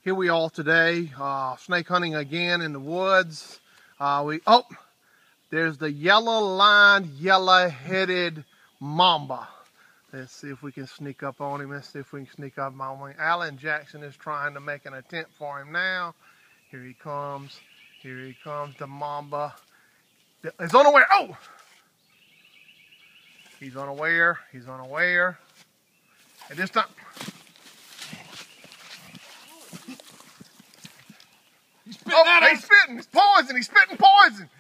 Here we are today, snake hunting again in the woods. There's the yellow-lined, yellow-headed mamba. Let's see if we can sneak up on him. Let's see if we can sneak up on him. Alan Jackson is trying to make an attempt for him now. Here he comes. Here he comes, the mamba. He's unaware. Oh! He's unaware. He's unaware. And this time... He's spitting. He's spitting. He's poison. He's spitting poison.